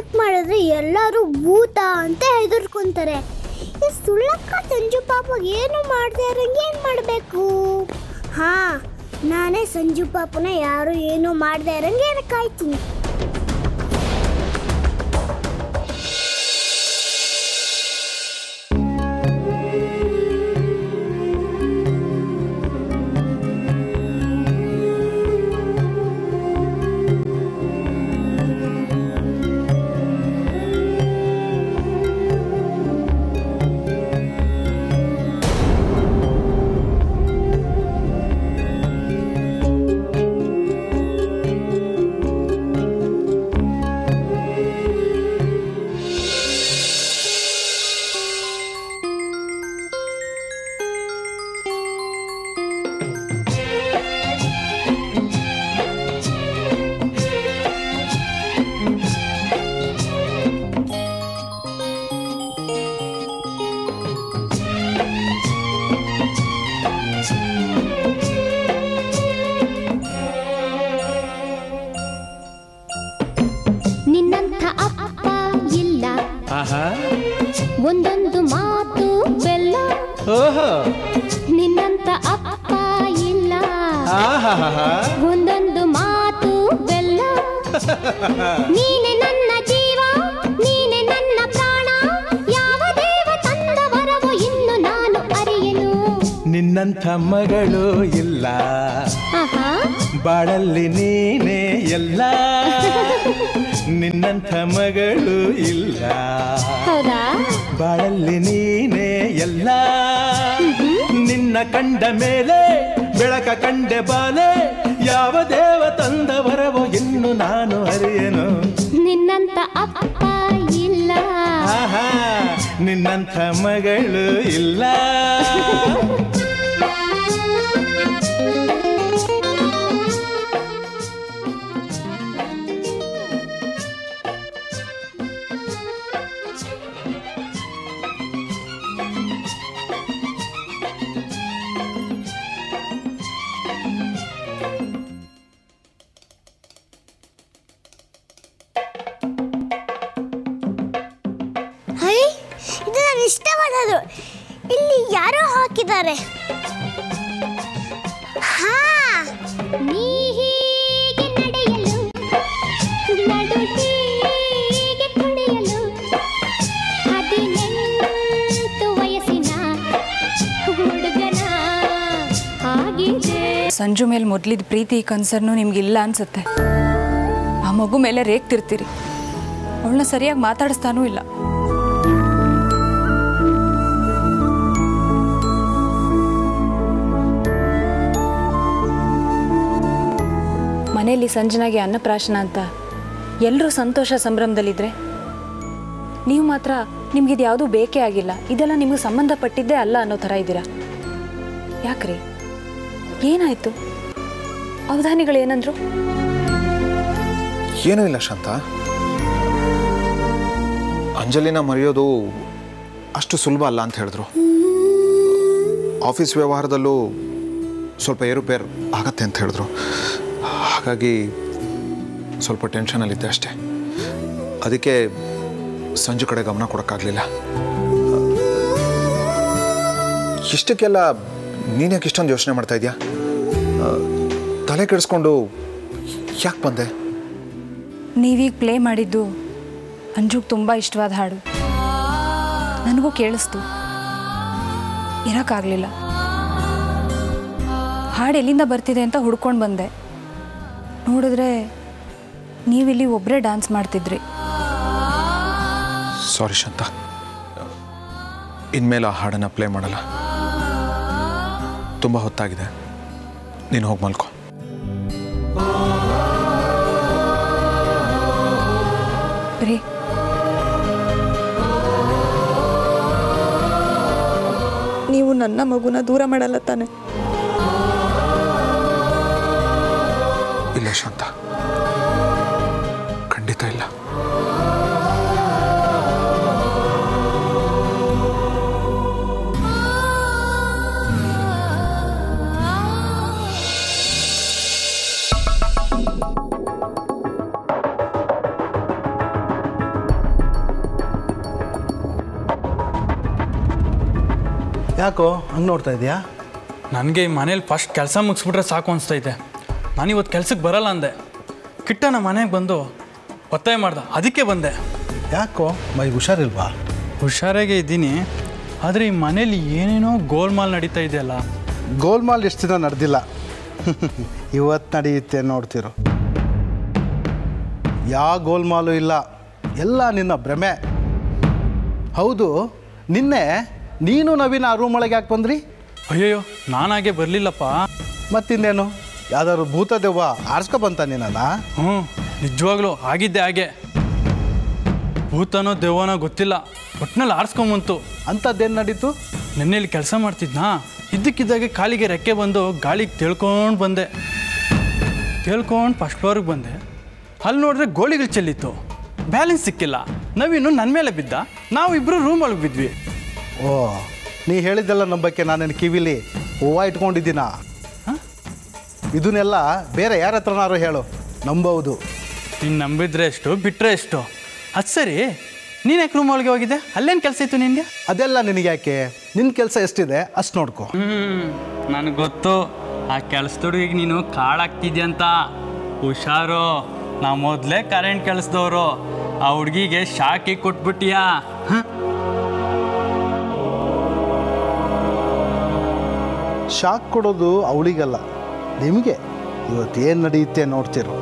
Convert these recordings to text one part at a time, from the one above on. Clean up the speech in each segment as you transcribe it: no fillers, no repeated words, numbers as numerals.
Music ಮಾಡಿದ್ರೆ ಎಲ್ಲರೂ ಭೂತ ಅಂತ ಹೆದರ್ಕೊಂತಾರೆ. ಈ ಸುಳ್ಳಕ್ಕ ಸಂಜು ಪಾಪ ಏನು ಮಾಡದೆ ಇರಂಗೆ ಏನು ಮಾಡಬೇಕು? ನಾನೇ ಸಂಜು ಪಾಪನ ಯಾರು ಏನು ಮಾಡದೆ ಇರಂಗೆ ಕಾಯ್ತೀನಿ. ಒಂದೊಂದು ಮಾತು ಬೆಲ್ಲ, ನಿನ್ನಂತ ಅಪ್ಪ ಇಲ್ಲ. ಒಂದೊಂದು ಮಾತು ಬೆಲ್ಲ, ನೀನೆ ನನ್ನ ಜೀವ, ನೀನೆ ನನ್ನ ಪ್ರಾಣ. ಯಾವ ದೇವ ತಂದ ವರವೋ ಇನ್ನು ನಾನು ಅರಿಯೆನು. ನಿನ್ನಂಥ ಮಗಳು ಇಲ್ಲ, ಬಾಳಲ್ಲಿ ನೀನೇ ಎಲ್ಲ. ನಿನ್ನಂಥ ಮಗಳು ಇಲ್ಲ, ಬಾಳಲ್ಲಿ ನೀನೇ ಎಲ್ಲ. ನಿನ್ನ ಕಂಡ ಮೇಲೆ ಬೆಳಕ ಕಂಡೆ ಬಾಲೆ, ಯಾವ ದೇವ ತಂದ ವರವೋ ಇನ್ನು ನಾನು ಅರಿಯೆನು. ನಿನ್ನಂತ ಅಪ್ಪ ಇಲ್ಲ, ನಿನ್ನಂಥ ಮಗಳು ಇಲ್ಲ. ಇದು ನಾನು ಇಷ್ಟವಾದದ್ದು. ಇಲ್ಲಿ ಯಾರೋ ಹಾಕಿದ್ದಾರೆ. ನೀ ಹೀಗೆ ನಡೆಯಲು, ನಡು ಹೀಗೆ ಕುಣಿಯಲು, 18 ವಯಸ್ಸಿನ ಹುಡುಗನ ಹಾಗಿದೆ. ಸಂಜು ಮೇಲೆ ಮೊದಲಿದ್ದ ಪ್ರೀತಿ ಕನ್ಸರ್ನು ನಿಮ್ಗಿಲ್ಲ ಅನ್ಸುತ್ತೆ. ಆ ಮಗು ಮೇಲೆ ರೇಗ್ತಿರ್ತೀರಿ, ಅವಳನ್ನ ಸರಿಯಾಗಿ ಮಾತಾಡಿಸ್ತಾನೂ ಇಲ್ಲ. ಮನೆಯಲ್ಲಿ ಸಂಜನಾಗೆ ಅನ್ನಪ್ರಾಶನ ಅಂತ ಎಲ್ಲರೂ ಸಂತೋಷ ಸಂಭ್ರಮದಲ್ಲಿದ್ದರೆ ನೀವು ಮಾತ್ರ ನಿಮ್ಗಿದು ಯಾವುದೂ ಬೇಕೇ ಆಗಿಲ್ಲ, ಇದೆಲ್ಲ ನಿಮಗೆ ಸಂಬಂಧಪಟ್ಟಿದ್ದೇ ಅಲ್ಲ ಅನ್ನೋ ಥರ ಇದ್ದೀರಾ. ಯಾಕ್ರಿ, ಏನಾಯಿತು? ಅವಧಾನಿಗಳೇನಂದ್ರು? ಏನೂ ಇಲ್ಲ ಶಾಂತ, ಅಂಜಲಿನ ಮರೆಯೋದು ಅಷ್ಟು ಸುಲಭ ಅಲ್ಲ ಅಂತ ಹೇಳಿದ್ರು. ಆಫೀಸ್ ವ್ಯವಹಾರದಲ್ಲೂ ಸ್ವಲ್ಪ ಏರುಪೇರು ಆಗತ್ತೆ ಅಂತ ಹೇಳಿದ್ರು. ಹಾಗಾಗಿ ಸ್ವಲ್ಪ ಟೆನ್ಷನಲ್ಲಿದ್ದೆ ಅಷ್ಟೇ. ಅದಕ್ಕೆ ಸಂಜು ಕಡೆ ಗಮನ ಕೊಡೋಕ್ಕಾಗಲಿಲ್ಲ. ಇಷ್ಟಕ್ಕೆಲ್ಲ ನೀನ್ಯಾಕೆ ಇಷ್ಟೊಂದು ಯೋಚನೆ ಮಾಡ್ತಾ ಇದೆಯಾ? ತಲೆ ಕೆಡಿಸ್ಕೊಂಡು ಯಾಕೆ ಬಂದೆ? ನೀವೀಗ ಪ್ಲೇ ಮಾಡಿದ್ದು ಅಂಜುಗೆ ತುಂಬ ಇಷ್ಟವಾದ ಹಾಡು. ನನಗೂ ಕೇಳಿಸ್ತು, ಇರೋಕ್ಕಾಗಲಿಲ್ಲ. ಹಾಡು ಎಲ್ಲಿಂದ ಬರ್ತಿದೆ ಅಂತ ಹುಡ್ಕೊಂಡು ಬಂದೆ. ನೋಡಿದ್ರೆ ನೀವಿಲ್ಲಿ ಒಬ್ಬರೇ ಡ್ಯಾನ್ಸ್ ಮಾಡ್ತಿದ್ರಿ. ಸಾರಿ ಶಾಂತ, ಇನ್ಮೇಲೆ ಆ ಹಾಡನ್ನು ಪ್ಲೇ ಮಾಡಲ್ಲ. ತುಂಬ ಹೊತ್ತಾಗಿದೆ, ನೀನು ಹೋಗಿ ಮಲ್ಕೋ. ರೀ, ನೀವು ನನ್ನ ಮಗುನ ದೂರ ಮಾಡಲ್ಲ ತಾನೆ? ಇಲ್ಲ ಶಾಂತ, ಖಂಡಿತ ಇಲ್ಲ. ಯಾಕೋ ಹಂಗೆ ನೋಡ್ತಾ ಇದೆಯಾ? ನನಗೆ ಈ ಮನೇಲಿ ಫಸ್ಟ್ ಕೆಲಸ ಮುಗಿಸ್ಬಿಟ್ರೆ ಸಾಕು ಅನಿಸ್ತೈತೆ. ನಾನಿವತ್ತು ಕೆಲ್ಸಕ್ಕೆ ಬರಲ್ಲ ಅಂದೆ. ಕಿಟ್ಟನ ಮನೆಗೆ ಬಂದು ಒತ್ತಾಯ ಮಾಡ್ದೆ, ಅದಕ್ಕೆ ಬಂದೆ. ಯಾಕೋ ಮೈ ಹುಷಾರಿಲ್ವಾ? ಹುಷಾರಾಗೆ ಇದ್ದೀನಿ, ಆದರೆ ಈ ಮನೇಲಿ ಏನೇನೋ ಗೋಲ್ಮಾಲ್ ನಡೀತಾ ಇದೆಯಲ್ಲ. ಗೋಲ್ಮಾಲ್ ಎಷ್ಟು ದಿನ ನಡೆದಿಲ್ಲ, ಇವತ್ತು ನಡೆಯುತ್ತೆ ನೋಡ್ತಿರೋ. ಯಾವ ಗೋಲ್ಮಾಲು ಇಲ್ಲ, ಎಲ್ಲ ನಿನ್ನ ಭ್ರಮೆ. ಹೌದು, ನಿನ್ನೆ ನೀನು ನವೀನ ಆ ರೂಮ್ ಒಳಗೆ ಯಾಕೆ ಬಂದ್ರಿ? ಅಯ್ಯಯ್ಯೋ, ನಾನಾಗೆ ಬರಲಿಲ್ಲಪ್ಪ. ಮತ್ತಿನ್ನೇನು, ಯಾವ್ದಾದ್ರು ಭೂತ ದೆವ್ವ ಆರಿಸ್ಕೊಬಂತ ನೀನಲ್ಲ? ಹ್ಞೂ, ನಿಜವಾಗ್ಲೂ ಆಗಿದ್ದೆ ಹಾಗೆ. ಭೂತನೋ ದೆವ್ವನೋ ಗೊತ್ತಿಲ್ಲ, ಒಟ್ಟಿನಲ್ಲಿ ಆರಿಸ್ಕೊಂಬಂತು. ಅಂಥದ್ದೇನು ನಡೀತು? ನೆನ್ನೆಯಲ್ಲಿ ಕೆಲಸ ಮಾಡ್ತಿದ್ನಾ, ಇದ್ದಕ್ಕಿದ್ದಾಗೆ ಕಾಲಿಗೆ ರೆಕ್ಕೆ ಬಂದು ಗಾಳಿಗೆ ತೇಳ್ಕೊಂಡು ಬಂದೆ. ತೇಳ್ಕೊಂಡು ಫಸ್ಟ್ ಫ್ಲೋರಿಗೆ ಬಂದೆ. ಅಲ್ಲಿ ನೋಡಿದ್ರೆ ಗೋಳಿಗಳು ಚೆಲ್ಲಿತ್ತು, ಬ್ಯಾಲೆನ್ಸ್ ಸಿಕ್ಕಿಲ್ಲ. ನವೀನು ನನ್ನ ಮೇಲೆ ಬಿದ್ದ, ನಾವಿಬ್ಬರು ರೂಮ್ ಒಳಗೆ ಬಿದ್ವಿ. ಓ, ನೀ ಹೇಳಿದ್ದೆಲ್ಲ ನಂಬಕ್ಕೆ ನಾನೇನು ಕಿವಿಲಿ ಹೂವು ಇಟ್ಕೊಂಡಿದ್ದೀನ? ಇದನ್ನೆಲ್ಲ ಬೇರೆ ಯಾರ ಹತ್ರನಾರು ಹೇಳು, ನಂಬಬಹುದು. ನೀನು ನಂಬಿದ್ರೆ ಎಷ್ಟು, ಬಿಟ್ಟರೆ ಎಷ್ಟು. ಅದು ಸರಿ, ನೀನು ಯಾಕೆ ರೂಮ್ ಒಳಗೆ ಹೋಗಿದ್ದೆ? ಅಲ್ಲೇನು ಕೆಲಸ ಇತ್ತು ನಿನಗೆ? ಅದೆಲ್ಲ ನಿನಗೆ ಯಾಕೆ? ನಿನ್ನ ಕೆಲಸ ಎಷ್ಟಿದೆ ಅಷ್ಟು ನೋಡ್ಕೊ. ನನಗೆ ಗೊತ್ತು, ಆ ಕೆಲಸದೊಳಗೆ ನೀನು ಕಾಳಾಗ್ತಿದ್ಯ ಅಂತ. ಹುಷಾರು, ನಾವು ಮೊದಲೇ ಕರೆಂಟ್ ಕೆಲಸದವರು. ಆ ಹುಡುಗಿಗೆ ಶಾಕಿ ಕೊಟ್ಬಿಟ್ಟಿಯಾ? ಶಾಕ್ ಕೊಡೋದು ಅವಳಿಗಲ್ಲ, ನಿಮಗೆ. ಇವತ್ತೇನು ನಡೆಯುತ್ತೆ ನೋಡ್ತಿರೋ.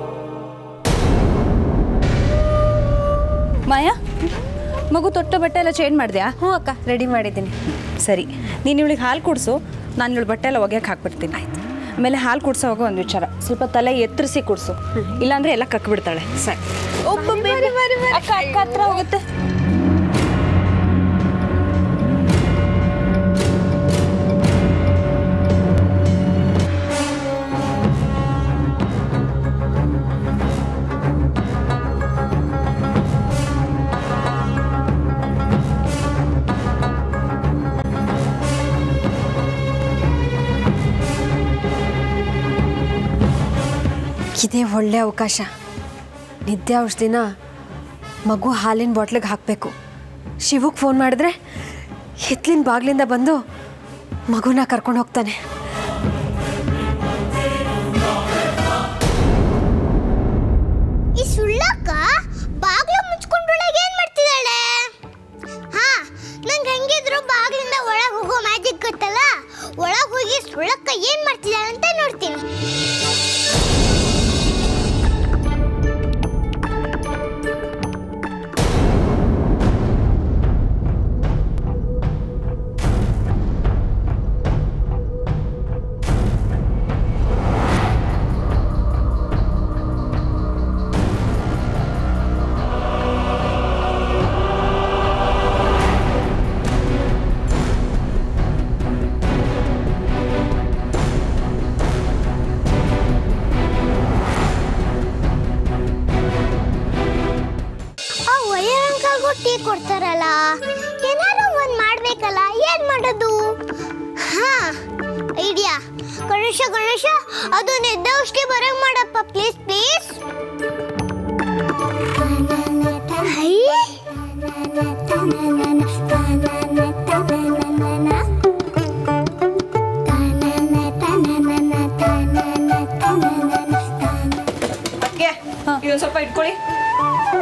ಮಾಯಾ, ಮಗು ತೊಟ್ಟ ಬಟ್ಟೆ ಎಲ್ಲ ಚೇಂಜ್ ಮಾಡಿದ್ಯಾ? ಹ್ಞೂ ಅಕ್ಕ, ರೆಡಿ ಮಾಡಿದ್ದೀನಿ. ಸರಿ, ನೀನು ಇವಳಿಗೆ ಹಾಲು ಕುಡಿಸು, ನಾನು ಇವಳು ಬಟ್ಟೆ ಎಲ್ಲ ಒಗೆಯಕ್ಕೆ ಹಾಕ್ಬಿಡ್ತೀನಿ. ಆಯ್ತು. ಆಮೇಲೆ ಹಾಲು ಕುಡಿಸೋವಾಗ ಒಂದು ವಿಚಾರ, ಸ್ವಲ್ಪ ತಲೆ ಎತ್ತರಿಸಿ ಕುಡಿಸು, ಇಲ್ಲಾಂದರೆ ಎಲ್ಲ ಕಕ್ಬಿಡ್ತಾಳೆ. ಸರಿ, ಅಕ್ಕ ಅಕ್ಕ ಹತ್ರ ಹೋಗುತ್ತೆ. ಇದೇ ಒಳ್ಳೆ ಅವಕಾಶ. ನಿದ್ದೆ ಔಷಧಿನ ಮಗು ಹಾಲಿನ ಬಾಟ್ಲಿಗೆ ಹಾಕಬೇಕು. ಶಿವಕ್ಕೆ ಫೋನ್ ಮಾಡಿದ್ರೆ ಹಿತ್ಲಿನ ಬಾಗಿಲಿಂದ ಬಂದು ಮಗುನ ಕರ್ಕೊಂಡು ಹೋಗ್ತಾನೆ. ಈ ಸುಳ್ಳಕ್ಕ ಬಾಗಿಲು ಮುಚ್ಕೊಂಡೊಳಗೆ ಏನ್ ಮಾಡ್ತಿದ್ದಾಳೆ? ಹಾ, ನಂಗೆ ಹೆಂಗಿದ್ರು ಬಾಗಿಲಿಂದ ಒಳಗೆ ಹೋಗೋ ಮ್ಯಾಜಿಕ್ ಗೊತ್ತಲ್ಲ. ಒಳಗೆ ಹೋಗಿ ಸುಳ್ಳಕ್ಕ ಏನ್ ಮಾಡ್ತಿದ್ದಾಳೆ ಅಂತ ನೋಡ್ತೀನಿ. ಟೀ ಕೊಡ್ತಾರಲ್ಲ, ಏನಾದ್ರು ಒಂದು ಮಾಡ್ಬೇಕಲ್ಲ, ಏನ್ ಮಾಡೋದು? ಹಾ, ಐಡಿಯಾ. ಗಣೇಶ ಗಣೇಶ, ಅದು ನಿದ್ದೆ ಔಷಧಿ ಬರಂಗ್ ಮಾಡಪ್ಪ, ಪ್ಲೀಸ್ ಪ್ಲೀಸ್. ಇದೊಂದು ಸ್ವಲ್ಪ ಇಟ್ಕೊಳ್ಳಿ.